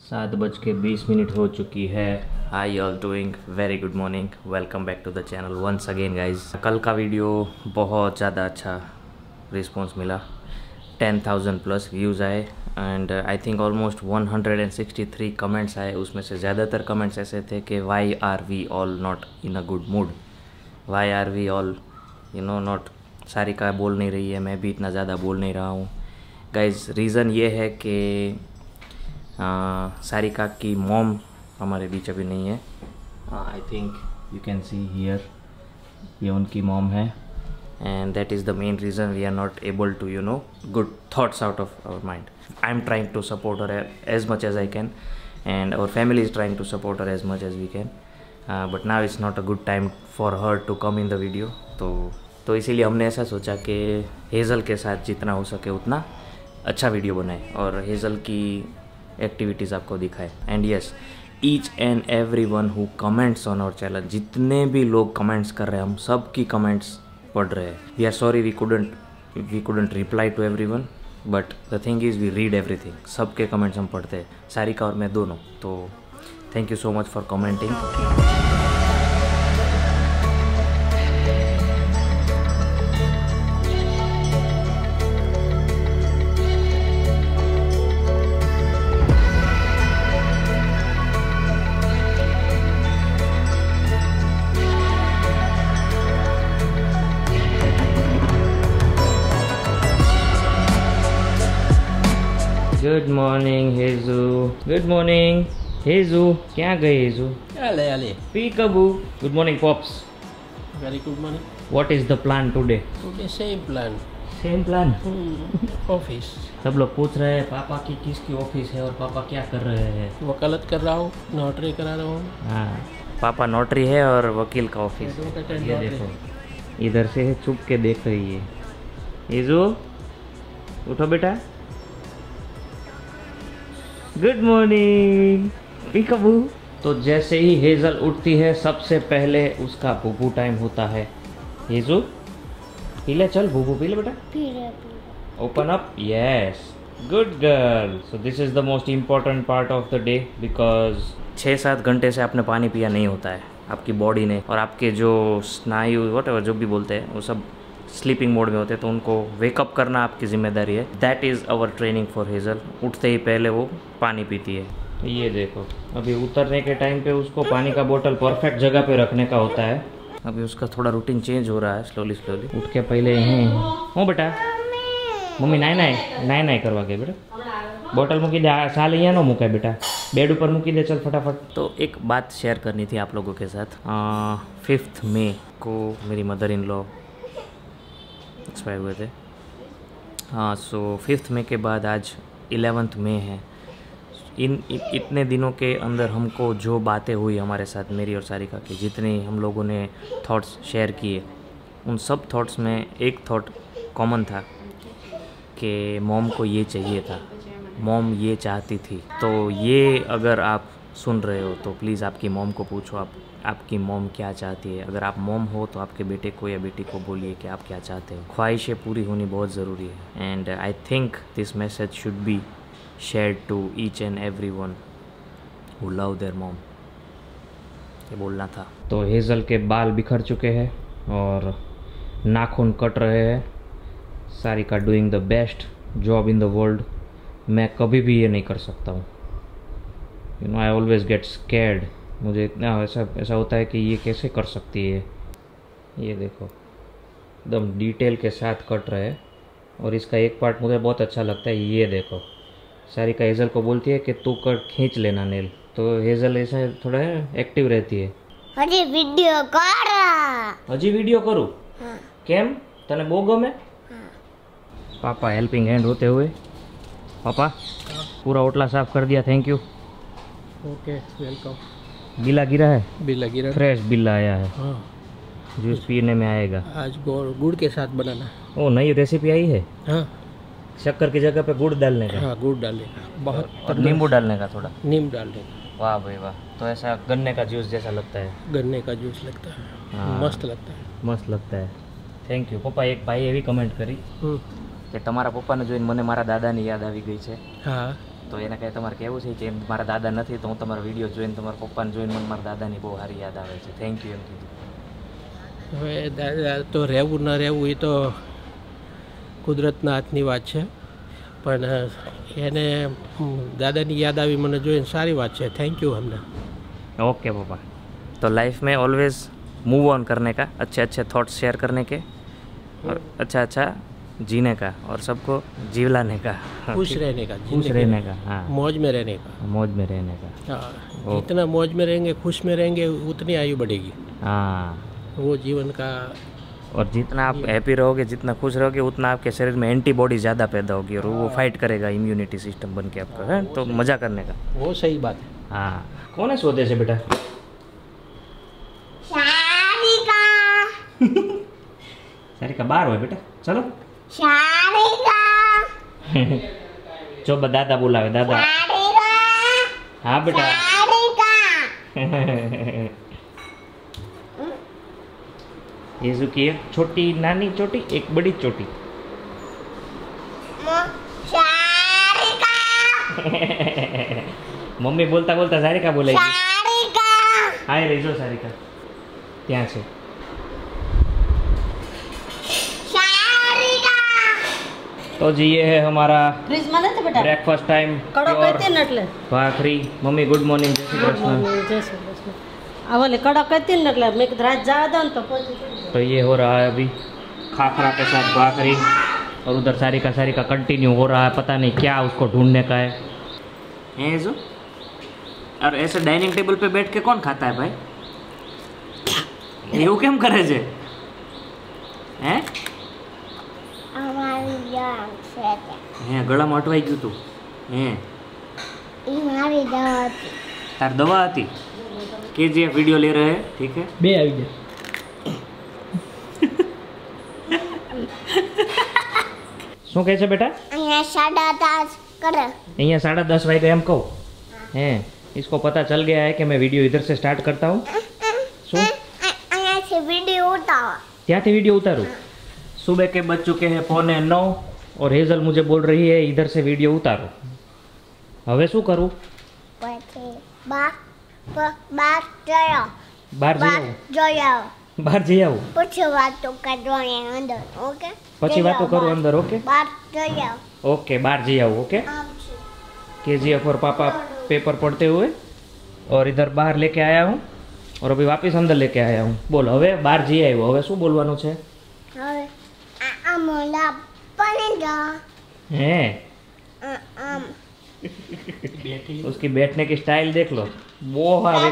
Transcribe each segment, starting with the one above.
7:20 हो चुकी है। Hi you all doing, very good morning, welcome back to the channel once again guys. कल का वीडियो बहुत ज़्यादा अच्छा रिस्पॉन्स मिला, 10,000 प्लस व्यूज़ आए and I think almost 163 comments आए। उसमें से ज़्यादातर कमेंट्स ऐसे थे कि why are we all not in a good mood, why are we all not. Sarika बोल नहीं रही है, मैं भी इतना ज़्यादा बोल नहीं रहा हूँ गाइज। रीज़न ये है कि सारिका की मॉम हमारे बीच अभी नहीं है। I think you can see here, ये उनकी मॉम है and that is the main reason we are not able to good thoughts out of our mind. I am trying to support her as much as I can and our family is trying to support her as much as we can, but now it's not a good time for her to come in the video. तो इसीलिए हमने ऐसा सोचा कि Hazel के साथ जितना हो सके उतना अच्छा वीडियो बनाए और हेज़ल की एक्टिविटीज़ आपको दिखाए। And yes, each and every one who comments on our channel, जितने भी लोग कमेंट्स कर रहे हैं, हम सब की कमेंट्स पढ़ रहे हैं। We are sorry we couldn't reply to everyone, but the thing is we read everything. सबके कमेंट्स हम पढ़ते हैं, सारिका और मैं दोनों। तो thank you so much for commenting. Good morning हेजू, गुड मॉर्निंग हेजू। क्या गए हेजू? Ale. Peekaboo. Good morning pops. Very good morning. What is the plan today? Today same plan. Same plan. Office. सब लोग पूछ रहे हैं पापा की किसकी ऑफिस है और पापा क्या कर रहे हैं। वकालत कर रहा हूँ, नोटरी करा रहा हूँ। हाँ, पापा नोटरी है और वकील का ऑफिस है। ये देखो, इधर से चुप के देख रही है। हेजू उठो बेटा। Good morning peekaboo. तो जैसे ही हेज़ल उठती है सबसे पहले उसका बूबू टाइम होता है। हेजू पी ले, चल बूबू पी ले बेटा। Open up, yes, good girl. So this is the most important part of the day because 6-7 घंटे से आपने पानी पिया नहीं होता है आपकी बॉडी ने, और आपके जो स्नायु व्हाटएवर जो भी बोलते हैं वो सब स्लीपिंग मोड में होते हैं, तो उनको वेकअप करना आपकी जिम्मेदारी है। That is our training for Hazel. उठते ही पहले वो पानी पीती है। ये देखो, अभी उतरने के टाइम पे उसको पानी का बोतल परफेक्ट जगह पे रखने का होता है। अभी उसका थोड़ा रूटीन चेंज हो रहा है स्लोली। उठ के पहले हो बेटा, मम्मी नाय करवा के बेटा बोतल मूकी दे, साल यहाँ न मूकाय बेटा, बेड ऊपर मूकी दे, चल फटाफट। तो एक बात शेयर करनी थी आप लोगों के साथ। 5 मई को मेरी मदर इन लॉ एक्सपायर हुए थे। हाँ, सो 5 मई के बाद आज 11 मई है। इतने दिनों के अंदर हमको जो बातें हुई हमारे साथ, मेरी और सारिका की, जितने हम लोगों ने थॉट्स शेयर किए, उन सब थॉट्स में एक थॉट कॉमन था कि मॉम को ये चाहिए था, मॉम ये चाहती थी। तो ये अगर आप सुन रहे हो तो प्लीज़ आपकी मॉम को पूछो आपकी मॉम क्या चाहती है। अगर आप मॉम हो तो आपके बेटे को या बेटी को बोलिए कि आप क्या चाहते हो। ख्वाहिशें पूरी होनी बहुत ज़रूरी है and I think this message should be shared to each and every one who love their mom. ये बोलना था। तो हेज़ल के बाल बिखर चुके हैं और नाखून कट रहे हैं। Sarika doing the best job in the world. मैं कभी भी ये नहीं कर सकता हूँ। I always get scared. मुझे इतना ऐसा होता है कि ये कैसे कर सकती है। ये देखो, एकदम डिटेल के साथ कट रहे हैं और इसका एक पार्ट मुझे बहुत अच्छा लगता है। ये देखो, सारिका हेज़ल को बोलती है कि तू खींच लेना नेल, तो हेज़ल ऐसा थोड़ा एक्टिव रहती है। हजी वीडियो करूँ? केम तने बो गमे? पापा हेल्पिंग हैंड होते हुए। पापा पूरा ओटला साफ कर दिया, थैंक यू। Okay, welcome. बिल्ला गिरा है, बिल्ला गिरा, फ्रेश बिल्ला आया है। हाँ, जूस पीने में आएगा। आज गुड़ के साथ बनाना। ओ, नई रेसिपी आई है। हाँ, शक्कर की जगह पे गुड़ डालने का। हाँ, गुड़ डालने का, बहुत, और नींबू डालने का थोड़ा। नीम डालने का। वाह भाई वाह। तो ऐसा गन्ने का जूस जैसा लगता है। गन्ने का जूस लगता है। हाँ, मस्त लगता है। मस्त लगता है। थैंक यू पप्पा। एक भाई एवी कमेंट करी કે તમારા પપ્પાને જોઈને મને મારા દાદાની યાદ આવી ગઈ છે। હા, તો એને કંઈ તમારે કહેવું છે કે મારા દાદા નથી તો હું તમારો વિડીયો જોઈને તમારા પપ્પાને જોઈને મને મારા દાદાની બહુ સારી યાદ આવે છે. થેન્ક યુ એમ કીધું. હવે દાદા તો રહેવું ન રહેવું એ તો કુદરતના હાથની વાત છે, પણ એને દાદાની યાદ આવી મને જોઈને સારી વાત છે. થેન્ક યુ અમને. ओके पापा. तो लाइफ में ऑलवेज मूव ऑन करने का, अच्छे अच्छे थॉट्स शेयर करने के और अच्छा अच्छा जीने का और सबको जीवलाने का, खुश रहने का, खुश रहने का. हाँ, मौज में रहने का. मौज में रहने का. हाँ, जितना मौज में रहेंगे, खुश में रहेंगे, उतनी आयु बढ़ेगी. हाँ, वो जीवन का. और जितना आप हैप्पी रहोगे, जितना खुश रहोगे, उतना आपके शरीर में एंटीबॉडी ज़्यादा पैदा होगी और वो फाइट करेगा इम्यूनिटी सिस्टम बन के आपका, है तो मज़ा करने का. वो सही बात है. हाँ. कौन है सोते से बेटा? सारिका बाहर हो बेटा, चलो. जो दादा बुलावे दादा. हाँ बेटा. ये जो की एक छोटी नानी चोटी, एक बड़ी चोटी. मम्मी बोलता बोलता सारिका बोलेगी. हाय रही जो सारिका ત્યાં છે. तो जी ये है हमारा ब्रेकफास्ट टाइम. भाखरी. Mummy good morning. जय श्री कृष्ण. आवले कड़क कहती न એટલે મેં કીધું રાત જવા દો ને તો પછી. तो ये हो रहा है अभी खाखरा के साथ भाखरी और उधर सारिका सारिका कंटिन्यू हो रहा है. पता नहीं क्या उसको ढूंढने का है जो. और ऐसे डाइनिंग टेबल पे बैठ के कौन खाता है भाई? એવું કેમ કરે છે? હે હે ગળામાં અટવાઈ ગયું તું. હે તાર દવા હતી. KGF वीडियो ले रहे हैं, ठीक है. બે આવી ગયા. શું કહે છે બેટા? અહીંયા 10:30 કરે. અહીંયા 10:30 વાગે એમ કહું. हैं इसको पता चल गया है कि मैं वीडियो इधर से स्टार्ट करता हूँ. શું અહીંયા से वीडियो उतारो. ત્યાંથી वीडियो उतारूँ. सुबह के बज चुके हैं 8:45 और हेजल मुझे बोल रही है इधर से वीडियो उतारो. હવે શું કરું? પછી બાર જયો. બહાર જઈ આવું. જોયો. બહાર જઈ આવું. પછી વાતો કરવાની અંદર. ઓકે. પછી વાતો કરું અંદર. ઓકે. બાર જોયો. ओके बाहर जी आओ. ओके. આમ છે. KGF और पापा पेपर पढ़ते हुए और इधर बाहर लेके आया हूँ और अभी वापस अंदर लेके आया हूँ. बोल હવે બહાર જઈ આવ્યો. હવે શું બોલવાનું છે? હવે આ મોલા પણ જા. हैं આમ उसकी बैठने की स्टाइल देख लो. वो हाँ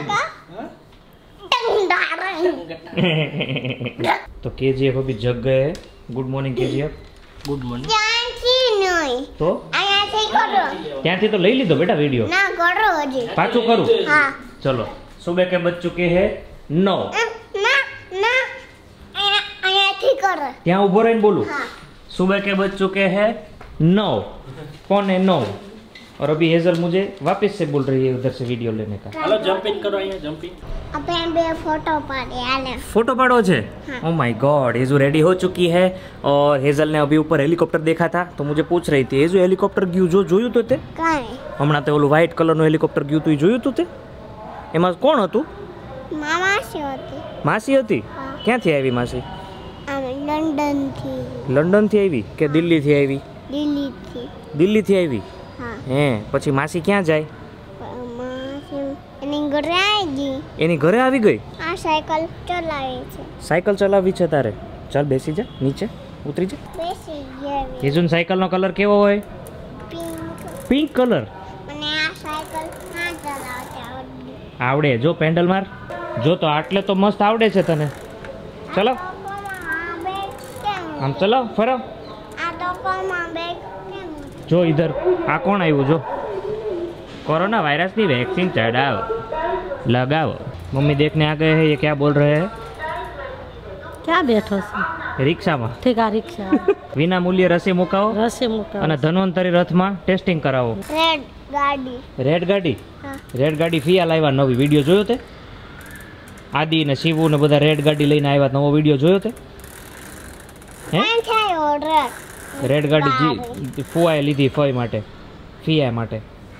तो KGF अभी जग गए हैं. Good morning KGF. Good morning. ત્યાંથી નહીં. તો અહીંયાથી કરો. ત્યાંથી તો લઈ લીધો બેટા वीडियो. ના કરો હજી. પાછું કરું. હા. चलो सुबह के बज चुके हैं 9. ના ના અહીંયાથી કરો. ત્યાં ઊભો રહીને બોલું. હા. सुबह के बज चुके हैं 9, 8:45 और अभी हेजल मुझे वापस से बोल रही है उधर से वीडियो लेने का. હાલો જમ્પિંગ કરો અહીંયા જમ્પિંગ. આપણે બે ફોટો પાડી આલે. फोटो पाड़ो छे. Oh my god. हेजू रेडी हो चुकी है और हेजल ने अभी ऊपर हेलीकॉप्टर देखा था तो मुझे पूछ रही थी हेजू हेलीकॉप्टर गયું જોયું તો તે કાંઈ હમણાં તે ઓલું વ્હાઇટ કલરનું હેલિકોપ્ટર ગયું તું એ જોયું તું તે? એમાં કોણ હતું? મામા છે હતી. માસી હતી. હા. ક્યાંથી આવી માસી? આમ લંડનથી. લંડનથી આવી કે દિલ્હીથી આવી? દિલ્હીથી. દિલ્હીથી આવી. હા. હે પછી માસી ક્યાં જાય? માસી એની ઘરે આવી ગઈ. એની ઘરે આવી ગઈ. આ સાયકલ ચલાવે છે. સાયકલ ચલાવવી છે તારે? ચાલ બેસી જા નીચે ઉતરી જા. બેસી ગઈ. હેજુન સાયકલનો કલર કેવો હોય? પિંક. Pink colour. મને આ સાયકલ ના ચલાવતા આવડે. આવડે. જો પેન્ડલ માર. જો તો આટલે તો મસ્ત આવડે છે તને. ચલો આ બેગ કેમ? આમ ચલો ફરો. આ ટોપરમાં બેગ કેમ? જો इधर આ કોણ આવ્યું? જો कोरोना वायरस की वैक्सीन चढ़ाओ लगाओ. मम्मी देखने आ गए हैं ये क्या बोल रहे हैं? ક્યાં બેઠો છે? रिक्शा में ઠીક આ રિક્ષા विना मूल्य रसी मुकाओ રસી મૂકા અને ધન્વંતરી રથમાં ટેસ્ટિંગ કરાવો. રેડ ગાડી. રેડ ગાડી. હા. રેડ ગાડી ફિયા લાવ્યા નવી. વિડીયો જોયો તે? આદિ ને શિવુ ને બધા રેડ ગાડી લઈને આવ્યા. નવો વિડીયો જોયો તે? હે ક્યાં થયો રેડ? રેડ ગાડી ફુવાએ લીધી ફઈ માટે ફિયા માટે.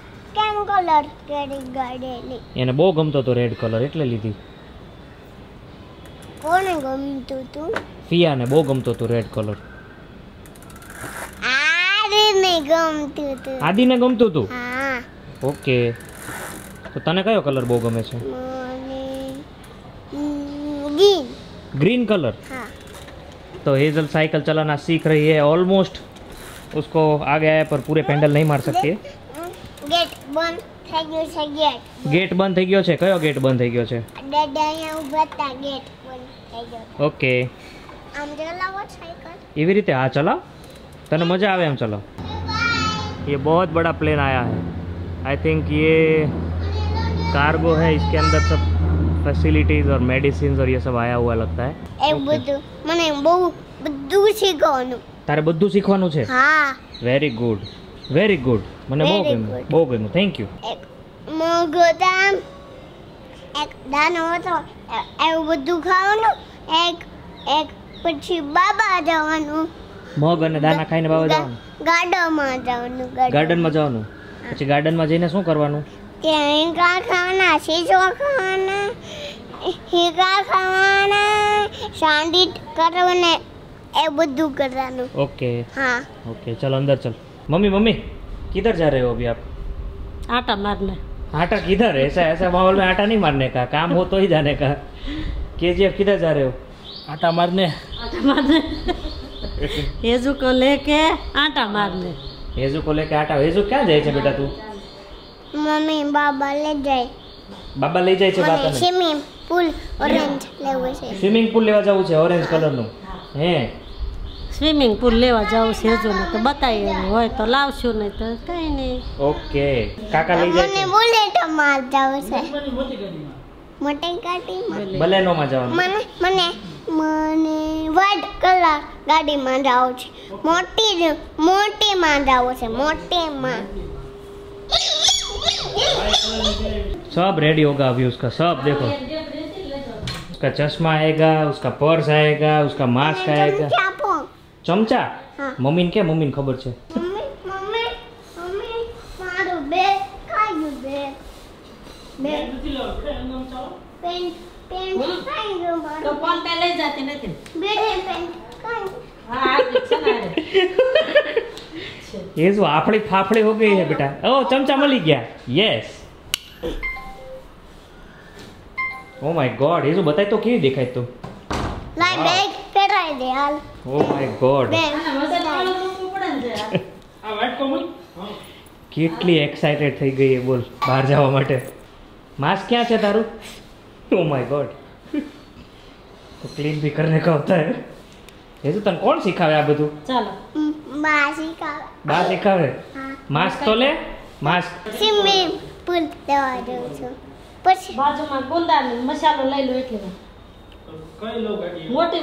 કલર કેરી ગાડેલી. એને બહુ ગમતો હતો રેડ કલર એટલે લીધી. કોને ગમતું તું? ફિયાને બહુ ગમતો હતો રેડ કલર. આદિને ગમતું તું. આદિને ગમતું હતું. હા. ઓકે, તો તને કયો કલર બહુ ગમે છે? મને ગ્રીન. Green colour. हाँ। तो हेजल साइकिल चलाना सीख रही है, ऑलमोस्ट उसको आ गया है, पर पूरे पेंडल नहीं मार सकती है। गेट बंद થઈ ગયો છે. गेट बंद થઈ ગયો છે? કયો गेट बंद થઈ ગયો છે? દાદા અહીંયા ઊભા હતા, गेट बंद થઈ ગયો. ओके, આમ ચલાવો સાયકલ. એવી રીતે હા ચલાओ, तने मजा आवे हम चलाओ। ये बहुत बड़ा प्लेन आया है, आई थिंक ये कार्गो है, इसके अंदर सब फैसिलिटीज और मेडिसिन और ये सब आया हुआ लगता है। એ બધું મને બહુ બધું શીખવાનું. તારે બધું શીખવાનું છે? હા. વેરી ગુડ, વેરી ગુડ, મને બહુ Very ગમ્યું, good. બહુ ગમ્યું, થેન્ક યુ। એક મગદામ, એક દાનો હતો, એવું બધું ખાવાનું. એક પછી બાબા જવાનું, મગ અને દાના ખાઈને બાબા જવાનું, ગાર્ડનમાં જવાનું. ગાર્ડનમાં જવાનું, પછી ગાર્ડનમાં જઈને શું કરવાનું? ત્યાં હિંકા ખાવાના, શીશો ખાવાના, હિંકા ખાવાના, સાંડી કરવાને, એ બધું કરવાનું. ओके हाँ। ओके, चलो अंदर चल। मम्मी मम्मी किधर जा रहे हो अभी आप? आटा मारने। आटा किधर? ऐसा ऐसा माहौल में आटा नहीं मारने का, काम हो तो ही जाने का। केजीएफ किधर जा रहे हो? આટા મારને आटा मारने हेजू को लेके आटा मारने। हेजू को लेके आटा। हेजू क्या जाए छे बेटा तू? મમ્મી બાબા લઈ જાય. बाबा લઈ જાય છે મને બાપાને? સ્વિમિંગ પૂલ ઓરેન્જ લેવું છે. સ્વિમિંગ પૂલ લેવા જવું છે, ઓરેન્જ કલરનું હે? સ્વિમિંગ પુલ લેવા જવું છે હેજુને, તો બતાવી હોય તો લાવશું, નહીં તો કઈ નહીં. ઓકે, કાકા લઈ જાય મને છે? બુલેટમાં જવું છે. મોટી ગાડીમાં. બલેનોમાં જવાનું? મને મને મને વ્હાઈટ કલર ગાડીમાં જવું છે. મોટીમાં જવું છે, મોટીમાં. सब रेडी होगा अभी उसका, सब देखो, उसका चश्मा आएगा, उसका पर्स आएगा, उसका मास्क आएगा। આપો. चमचा? हाँ। मम्मी ने क्या, मम्मी ने खबर है? મમ્મી મમ્મી મમ્મી મારું બેગ ખાઈ ગયું. બેગ પેન પેન ખાઈ ગયું મારું. ફોન પે લઈ જતી નથી. બેગ પેન ખાઈ ગયું. હા આ છે ને ये जो आपड़ी फाफड़ी हो गई है बेटा। ओ चमचा मिल गया, यस। ओ माय गॉड, ये जो बताए तो क्यों दिखाई तो? લાઈ બેગ પહેરાઈ દે હાલ. ओ माय गॉड, બેગ કેટલી એક્સાઇટેડ થઈ ગઈ है बोल બહાર જવા માટે। मास्क क्या है तारू? ओ माय गॉड, तो क्लीन भी करने का होता है। ये जो तन कौन सिखावे आ બધું? ચાલો બાસી કા. બા સિખાવે? હા. मास्क तो ले, मास्क। સ્વિમિંગ પૂલ લેવા જઉં છું. પછી બાજુમાં ગુંદાનો મસાલો લઈ લો એટલે મોટી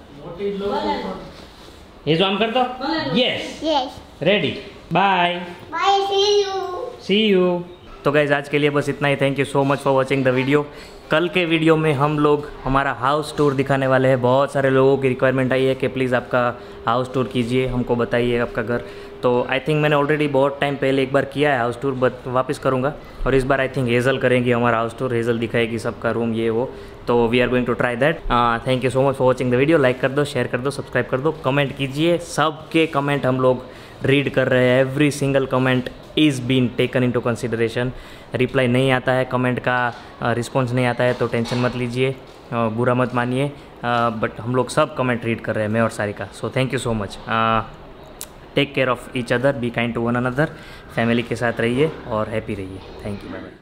ये जो हम कर दो, yes, yes ready, bye, bye see you. See you. तो गाइज आज के लिए बस इतना ही। Thank you so much for watching the video. कल के वीडियो में हम लोग हमारा हाउस टूर दिखाने वाले हैं। बहुत सारे लोगों की रिक्वायरमेंट आई है कि प्लीज़ आपका हाउस टूर कीजिए, हमको बताइए आपका घर। तो आई थिंक मैंने ऑलरेडी बहुत टाइम पहले एक बार किया है हाउस टूर, बट वापस करूँगा। और इस बार आई थिंक हेज़ल करेंगी हमारा हाउस टूर, हेज़ल दिखाएगी सबका रूम ये वो। तो we are going to try that. Thank you so much for watching the video. Like कर दो, शेयर कर दो, सब्सक्राइब कर दो, कमेंट कीजिए। सबके कमेंट हम लोग रीड कर रहे हैं। Every single comment is been taken into consideration. Reply नहीं आता है, कमेंट का रिस्पॉन्स नहीं आता है तो टेंशन मत लीजिए, बुरा मत मानिए, बट हम लोग सब कमेंट रीड कर रहे हैं, मैं और Sarika. So thank you so much. Take care of each other, be kind to one another. Family के साथ रहिए और हैप्पी रहिए। Thank you, bye bye.